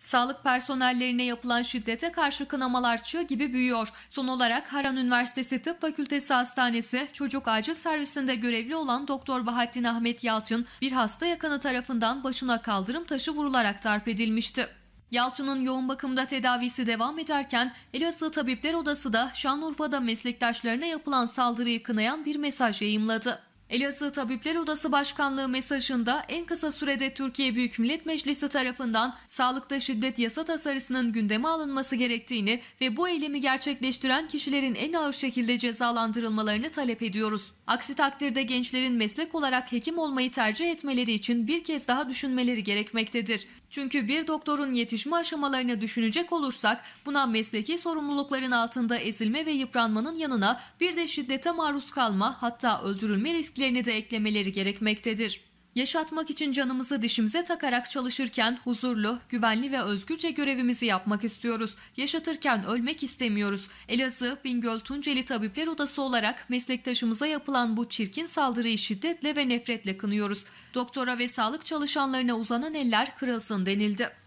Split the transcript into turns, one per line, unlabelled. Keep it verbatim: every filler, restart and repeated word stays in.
Sağlık personellerine yapılan şiddete karşı kınamalar çığ gibi büyüyor. Son olarak Harran Üniversitesi Tıp Fakültesi Hastanesi Çocuk Acil Servisinde görevli olan Doktor Bahattin Ahmet Yalçın bir hasta yakını tarafından başına kaldırım taşı vurularak darp edilmişti. Yalçın'ın yoğun bakımda tedavisi devam ederken Elazığ Tabipler Odası da Şanlıurfa'da meslektaşlarına yapılan saldırıyı kınayan bir mesaj yayımladı. Elazığ Tabipler Odası Başkanlığı mesajında en kısa sürede Türkiye Büyük Millet Meclisi tarafından sağlıkta şiddet yasa tasarısının gündeme alınması gerektiğini ve bu eylemi gerçekleştiren kişilerin en ağır şekilde cezalandırılmalarını talep ediyoruz. Aksi takdirde gençlerin meslek olarak hekim olmayı tercih etmeleri için bir kez daha düşünmeleri gerekmektedir. Çünkü bir doktorun yetişme aşamalarını düşünecek olursak buna mesleki sorumlulukların altında ezilme ve yıpranmanın yanına bir de şiddete maruz kalma, hatta öldürülme risklerini de eklemeleri gerekmektedir. Yaşatmak için canımızı dişimize takarak çalışırken huzurlu, güvenli ve özgürce görevimizi yapmak istiyoruz. Yaşatırken ölmek istemiyoruz. Elazığ, Bingöl, Tunceli Tabipler Odası olarak meslektaşımıza yapılan bu çirkin saldırıyı şiddetle ve nefretle kınıyoruz. Doktora ve sağlık çalışanlarına uzanan eller kırılsın denildi.